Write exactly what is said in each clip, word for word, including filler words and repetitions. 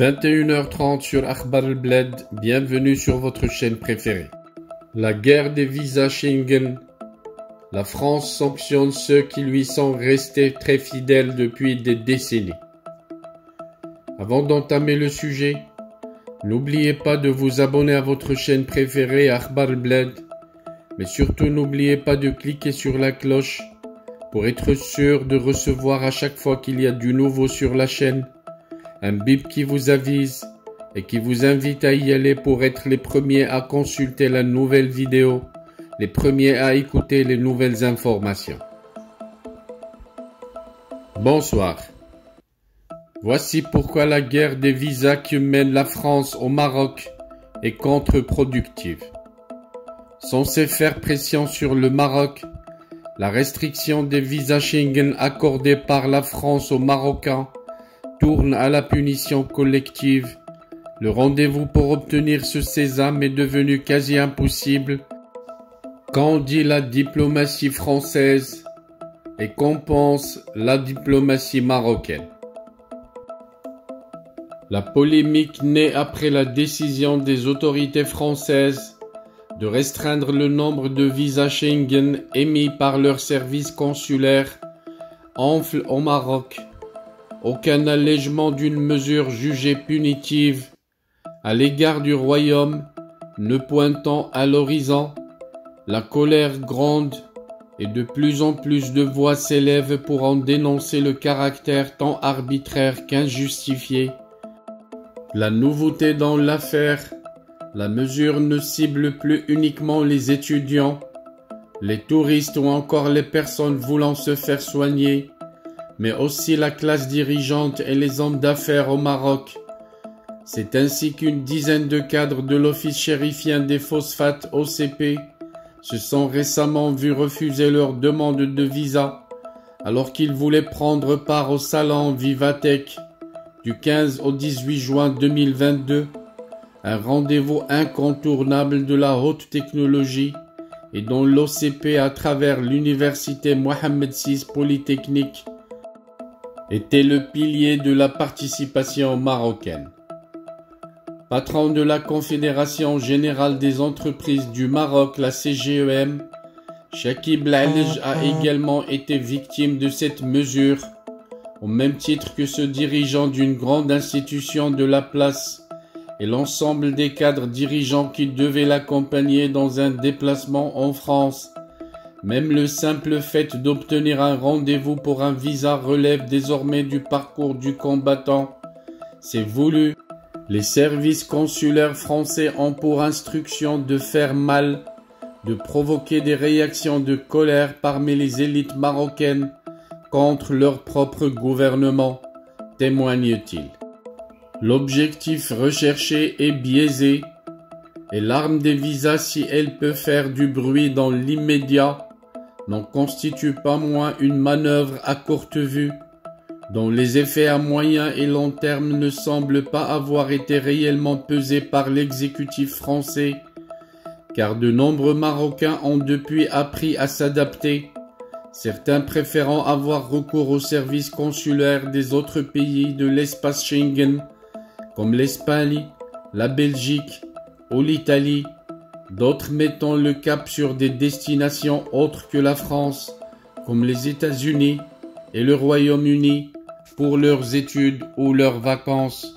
vingt et une heures trente sur Akhbar al-Bled, bienvenue sur votre chaîne préférée. La guerre des visas Schengen. La France sanctionne ceux qui lui sont restés très fidèles depuis des décennies. Avant d'entamer le sujet, n'oubliez pas de vous abonner à votre chaîne préférée Akhbar al-Bled, mais surtout n'oubliez pas de cliquer sur la cloche pour être sûr de recevoir à chaque fois qu'il y a du nouveau sur la chaîne un bip qui vous avise et qui vous invite à y aller pour être les premiers à consulter la nouvelle vidéo, les premiers à écouter les nouvelles informations. Bonsoir. Voici pourquoi la guerre des visas que mène la France au Maroc est contre-productive. Censée faire pression sur le Maroc, la restriction des visas Schengen accordés par la France aux Marocains tourne à la punition collective. Le rendez-vous pour obtenir ce sésame est devenu quasi impossible. Qu'en dit la diplomatie française et qu'en pense la diplomatie marocaine? La polémique naît après la décision des autorités françaises de restreindre le nombre de visas Schengen émis par leurs services consulaires enfle au Maroc. Aucun allègement d'une mesure jugée punitive à l'égard du royaume ne pointant à l'horizon, la colère gronde et de plus en plus de voix s'élèvent pour en dénoncer le caractère tant arbitraire qu'injustifié. La nouveauté dans l'affaire, la mesure ne cible plus uniquement les étudiants, les touristes ou encore les personnes voulant se faire soigner, mais aussi la classe dirigeante et les hommes d'affaires au Maroc. C'est ainsi qu'une dizaine de cadres de l'Office chérifien des phosphates O C P se sont récemment vus refuser leur demande de visa alors qu'ils voulaient prendre part au salon Vivatech du quinze au dix-huit juin deux mille vingt-deux, un rendez-vous incontournable de la haute technologie et dont l'O C P à travers l'université Mohammed six Polytechnique était le pilier de la participation marocaine. Patron de la Confédération Générale des Entreprises du Maroc, la C G E M, Chakib Lalej a également été victime de cette mesure, au même titre que ce dirigeant d'une grande institution de la place et l'ensemble des cadres dirigeants qui devaient l'accompagner dans un déplacement en France. Même le simple fait d'obtenir un rendez-vous pour un visa relève désormais du parcours du combattant. C'est voulu. Les services consulaires français ont pour instruction de faire mal, de provoquer des réactions de colère parmi les élites marocaines contre leur propre gouvernement, témoigne-t-il. L'objectif recherché est biaisé et l'arme des visas, si elle peut faire du bruit dans l'immédiat, n'en constitue pas moins une manœuvre à courte vue, dont les effets à moyen et long terme ne semblent pas avoir été réellement pesés par l'exécutif français, car de nombreux Marocains ont depuis appris à s'adapter, certains préférant avoir recours aux services consulaires des autres pays de l'espace Schengen, comme l'Espagne, la Belgique ou l'Italie, d'autres mettant le cap sur des destinations autres que la France, comme les États-Unis et le Royaume-Uni, pour leurs études ou leurs vacances.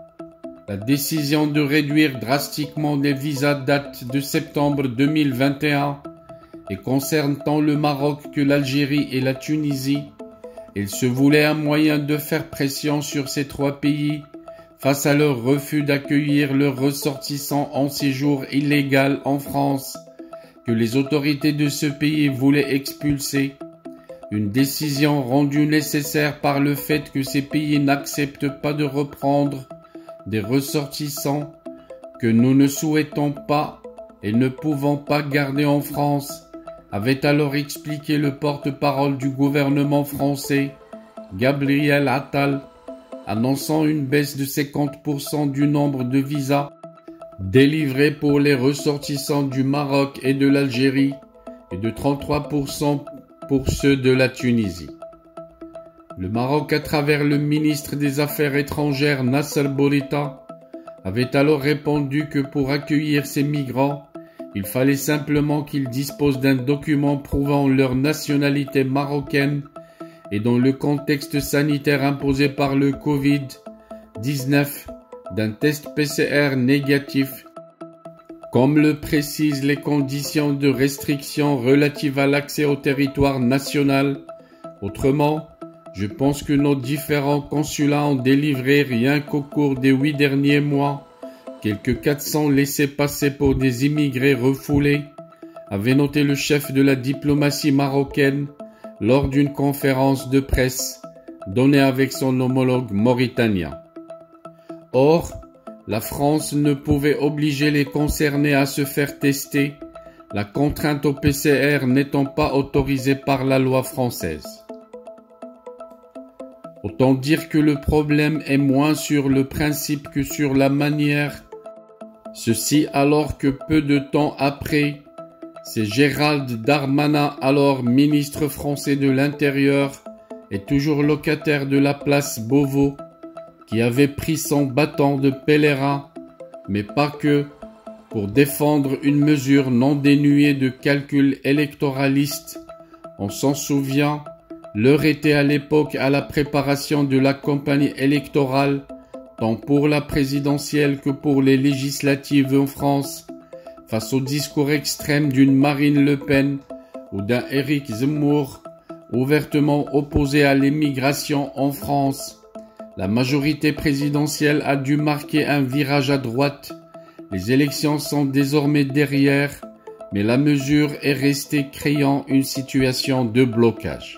La décision de réduire drastiquement les visas date de septembre deux mille vingt et un et concerne tant le Maroc que l'Algérie et la Tunisie. Il se voulait un moyen de faire pression sur ces trois pays face à leur refus d'accueillir leurs ressortissants en séjour illégal en France, que les autorités de ce pays voulaient expulser. Une décision rendue nécessaire par le fait que ces pays n'acceptent pas de reprendre des ressortissants que nous ne souhaitons pas et ne pouvons pas garder en France, avait alors expliqué le porte-parole du gouvernement français, Gabriel Attal, annonçant une baisse de cinquante pour cent du nombre de visas délivrés pour les ressortissants du Maroc et de l'Algérie et de trente-trois pour cent pour ceux de la Tunisie. Le Maroc, à travers le ministre des Affaires étrangères Nasser Bourita, avait alors répondu que pour accueillir ces migrants, il fallait simplement qu'ils disposent d'un document prouvant leur nationalité marocaine et dans le contexte sanitaire imposé par le Covid dix-neuf, d'un test P C R négatif, comme le précisent les conditions de restriction relatives à l'accès au territoire national. Autrement, je pense que nos différents consulats ont délivré rien qu'au cours des huit derniers mois quelques quatre cents laissez-passer pour des immigrés refoulés, avait noté le chef de la diplomatie marocaine lors d'une conférence de presse donnée avec son homologue mauritanien. Or, la France ne pouvait obliger les concernés à se faire tester, la contrainte au P C R n'étant pas autorisée par la loi française. Autant dire que le problème est moins sur le principe que sur la manière. Ceci alors que peu de temps après, c'est Gérald Darmanin, alors ministre français de l'Intérieur et toujours locataire de la place Beauvau, qui avait pris son bâton de pèlerin, mais pas que, pour défendre une mesure non dénuée de calcul électoraliste. On s'en souvient, l'heure était à l'époque à la préparation de la campagne électorale, tant pour la présidentielle que pour les législatives en France, face au discours extrême d'une Marine Le Pen ou d'un Éric Zemmour, ouvertement opposé à l'immigration en France. La majorité présidentielle a dû marquer un virage à droite. Les élections sont désormais derrière, mais la mesure est restée, créant une situation de blocage.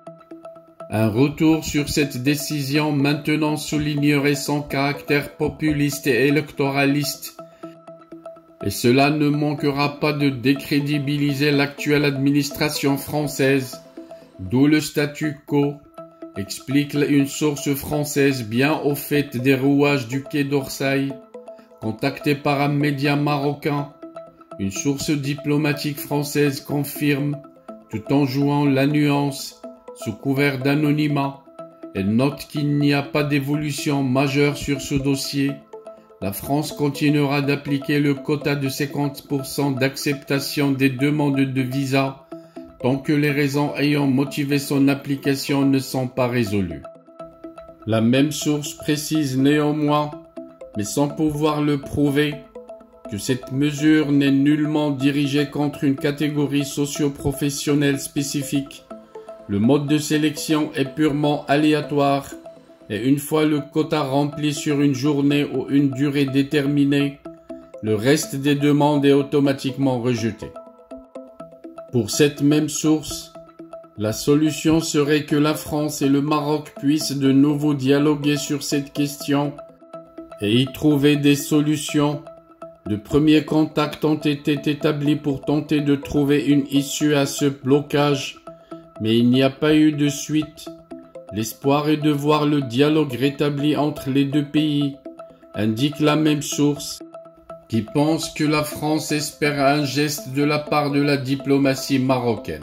Un retour sur cette décision maintenant soulignerait son caractère populiste et électoraliste, et cela ne manquera pas de décrédibiliser l'actuelle administration française, d'où le statu quo, explique une source française bien au fait des rouages du Quai d'Orsay, contactée par un média marocain. Une source diplomatique française confirme, tout en jouant la nuance, sous couvert d'anonymat. Elle note qu'il n'y a pas d'évolution majeure sur ce dossier. La France continuera d'appliquer le quota de cinquante pour cent d'acceptation des demandes de visa tant que les raisons ayant motivé son application ne sont pas résolues. La même source précise néanmoins, mais sans pouvoir le prouver, que cette mesure n'est nullement dirigée contre une catégorie socio-professionnelle spécifique. Le mode de sélection est purement aléatoire et une fois le quota rempli sur une journée ou une durée déterminée, le reste des demandes est automatiquement rejeté. Pour cette même source, la solution serait que la France et le Maroc puissent de nouveau dialoguer sur cette question et y trouver des solutions. De premiers contacts ont été établis pour tenter de trouver une issue à ce blocage, mais il n'y a pas eu de suite. L'espoir est de voir le dialogue rétabli entre les deux pays, indique la même source, qui pense que la France espère un geste de la part de la diplomatie marocaine.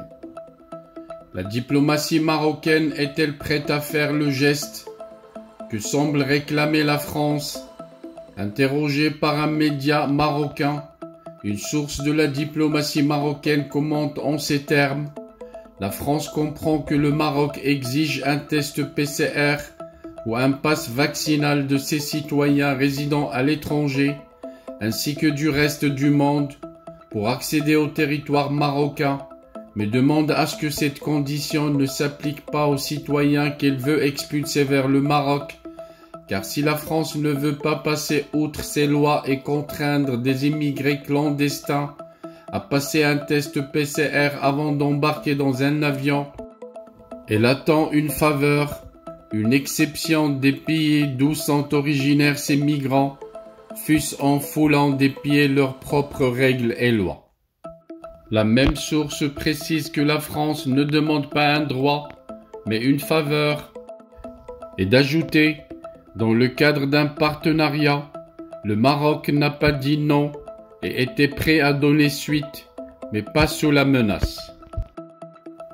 La diplomatie marocaine est-elle prête à faire le geste que semble réclamer la France? Interrogé par un média marocain, une source de la diplomatie marocaine commente en ces termes: la France comprend que le Maroc exige un test P C R ou un pass vaccinal de ses citoyens résidant à l'étranger, ainsi que du reste du monde, pour accéder au territoire marocain, mais demande à ce que cette condition ne s'applique pas aux citoyens qu'elle veut expulser vers le Maroc, car si la France ne veut pas passer outre ses lois et contraindre des immigrés clandestins à passer un test P C R avant d'embarquer dans un avion, elle attend une faveur, une exception des pays d'où sont originaires ces migrants, fût-ce en foulant des pieds leurs propres règles et lois. La même source précise que la France ne demande pas un droit, mais une faveur, et d'ajouter, dans le cadre d'un partenariat, le Maroc n'a pas dit non et était prêt à donner suite, mais pas sous la menace.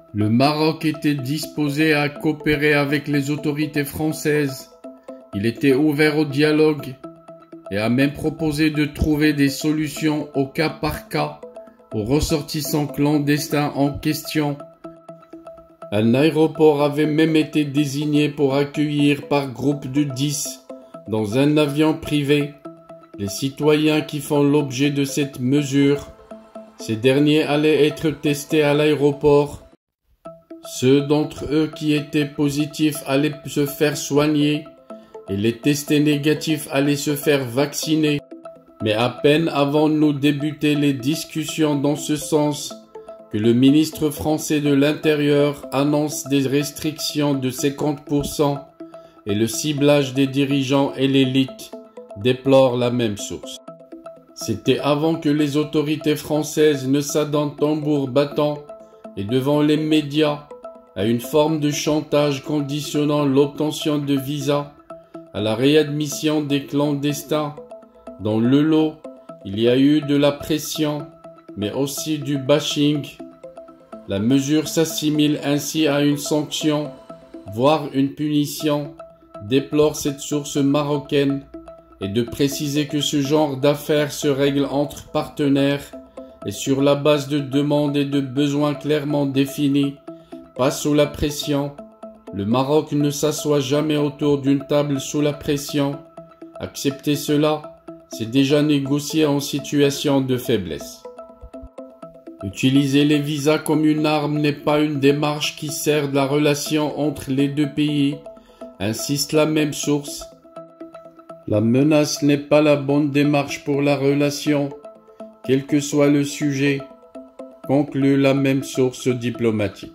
Le Maroc était disposé à coopérer avec les autorités françaises. Il était ouvert au dialogue et a même proposé de trouver des solutions au cas par cas aux ressortissants clandestins en question. Un aéroport avait même été désigné pour accueillir par groupe de dix, dans un avion privé, les citoyens qui font l'objet de cette mesure. Ces derniers allaient être testés à l'aéroport. Ceux d'entre eux qui étaient positifs allaient se faire soigner et les testés négatifs allaient se faire vacciner. Mais à peine avons-nous débuté les discussions dans ce sens que le ministre français de l'Intérieur annonce des restrictions de cinquante pour cent et le ciblage des dirigeants et l'élite déplore la même source. C'était avant que les autorités françaises ne s'adonnent tambour battant et devant les médias à une forme de chantage conditionnant l'obtention de visas à la réadmission des clandestins. Dans le lot, il y a eu de la pression, mais aussi du bashing. La mesure s'assimile ainsi à une sanction, voire une punition, déplore cette source marocaine, et de préciser que ce genre d'affaires se règle entre partenaires et sur la base de demandes et de besoins clairement définis, pas sous la pression. Le Maroc ne s'assoit jamais autour d'une table sous la pression. Accepter cela, c'est déjà négocier en situation de faiblesse. Utiliser les visas comme une arme n'est pas une démarche qui sert la relation entre les deux pays, insiste la même source. La menace n'est pas la bonne démarche pour la relation, quel que soit le sujet, conclut la même source diplomatique.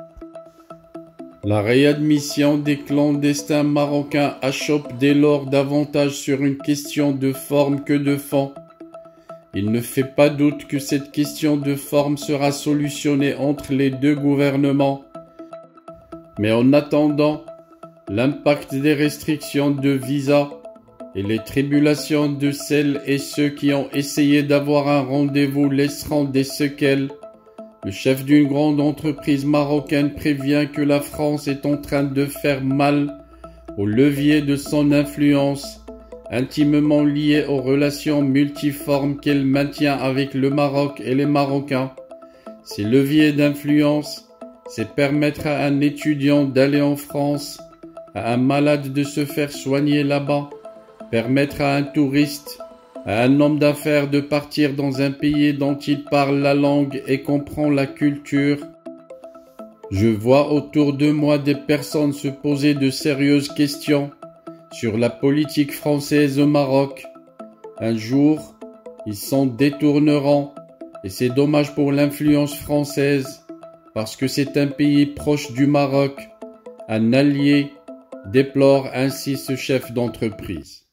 La réadmission des clandestins marocains achoppe dès lors davantage sur une question de forme que de fond. Il ne fait pas doute que cette question de forme sera solutionnée entre les deux gouvernements. Mais en attendant, l'impact des restrictions de visa et les tribulations de celles et ceux qui ont essayé d'avoir un rendez-vous laisseront des séquelles. Le chef d'une grande entreprise marocaine prévient que la France est en train de faire mal au levier de son influence, intimement lié aux relations multiformes qu'elle maintient avec le Maroc et les Marocains. Ces leviers d'influence, c'est permettre à un étudiant d'aller en France, à un malade de se faire soigner là-bas, permettre à un touriste, à un homme d'affaires de partir dans un pays dont il parle la langue et comprend la culture. Je vois autour de moi des personnes se poser de sérieuses questions sur la politique française au Maroc. Un jour, ils s'en détourneront et c'est dommage pour l'influence française parce que c'est un pays proche du Maroc, un allié, déplore ainsi ce chef d'entreprise.